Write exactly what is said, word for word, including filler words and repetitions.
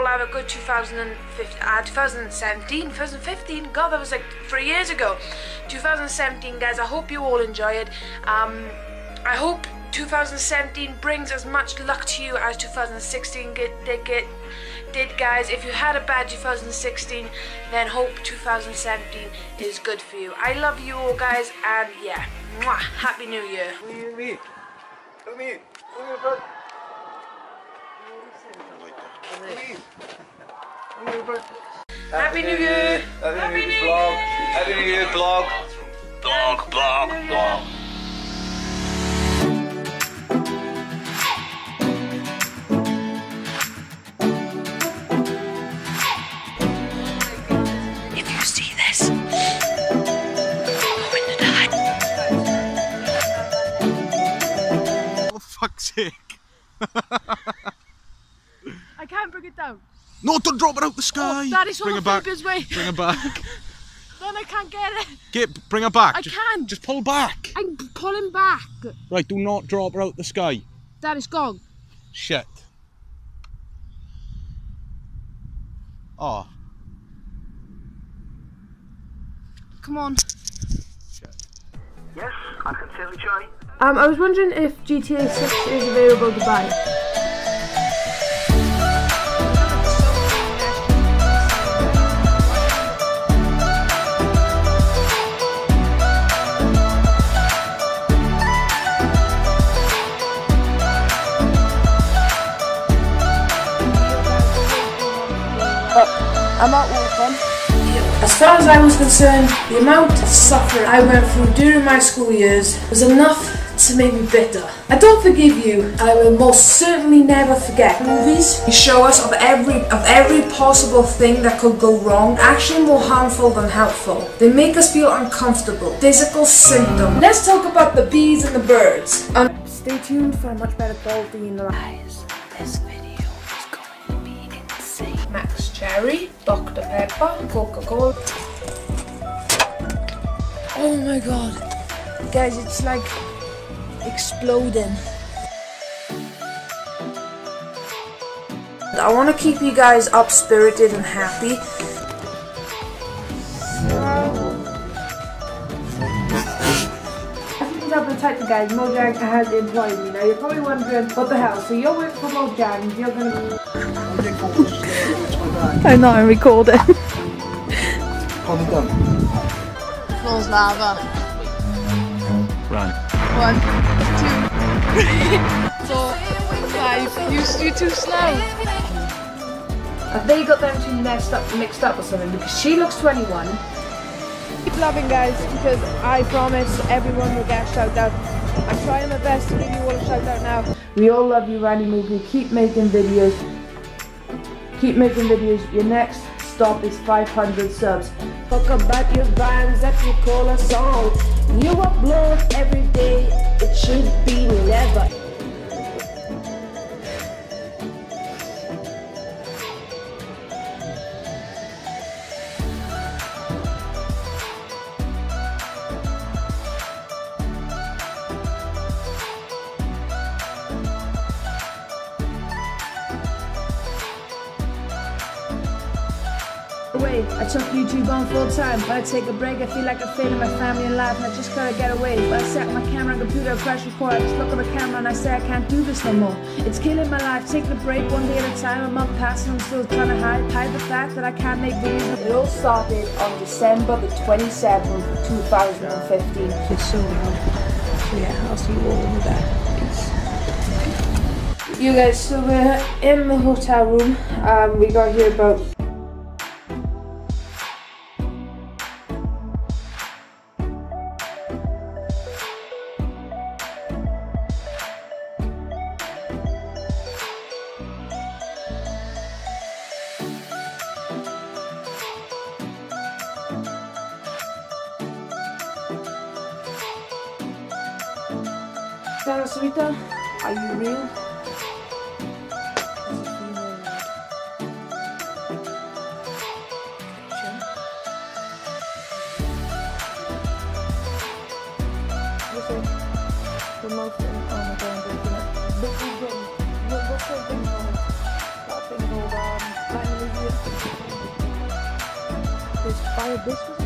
have a good two thousand fifteen, uh, twenty seventeen, twenty fifteen, God, that was like three years ago. two thousand seventeen, guys, I hope you all enjoy it. Um, I hope two thousand seventeen brings as much luck to you as two thousand sixteen did, did, did, did, guys. If you had a bad two thousand sixteen, then hope two thousand seventeen is good for you. I love you all, guys, and yeah, mwah, Happy New Year. Look at me. Look at me. Look at me. Happy New Year! Happy New Year vlog! Happy New Year vlog! Vlog, vlog, vlog! If you see this, go in the night. For fuck's sake! I can't bring it down. No, don't drop it out the sky. Oh, Daddy's bring on it the back. Focus way. Bring it back. Then I can't get it. Get, bring it back. I just, can't. Just pull back. I'm pulling back. Right, do not drop her out the sky. Daddy's gone. Shit. Oh. Come on. Shit. Yes, I can certainly try. Um, I was wondering if G T A six is available to buy. I'm at Wolfen. As far as I was concerned, the amount of suffering I went through during my school years was enough to make me bitter. I don't forgive you, and I will most certainly never forget. Movies show us of every of every possible thing that could go wrong, actually more harmful than helpful. They make us feel uncomfortable, physical symptoms. Let's talk about the bees and the birds. Um, stay tuned for a much better quality in the eyes. This video is going to be insane. Max Cherry, Doctor Pepper, Coca-Cola. Oh my god. Guys, it's like exploding. I want to keep you guys up spirited and happy. Up and tight, guys. Mojang has employed me. Now you're probably wondering what the hell. So you're working for Mojang. You're gonna. I know I'm recording. Hold it down. Floor's lava. Run. One, two, three, four, five. You, you're too slow. Have they got them two messed up, mixed up or something? Because she looks twenty-one. Keep loving, guys, because I promise everyone will get a shout out. I'm trying my best to give you all a shout out now. We all love you, Randy Mookie. Keep making videos. Keep making videos. Your next stop is five hundred subs. Talk about your bands that you call a song. You upload every day. It should be never. Away. I took YouTube on full time, but I take a break, I feel like I failed in my family and life, and I just gotta get away. But I set my camera and computer, press record, I just look at the camera and I say I can't do this no more. It's killing my life, taking a break one day at a time, a month passing, I'm still trying to hide, hide the fact that I can't make videos. It all started on December the twenty-seventh, two thousand fifteen. It's so loud. So yeah, I'll see you all in the back. You guys, so we're in the hotel room, um, we got here about Sarah Sarita, are you real? Remote thing. Oh my god, I'm breaking it. But we've got, what's that thing called? That thing called, um, inspired this was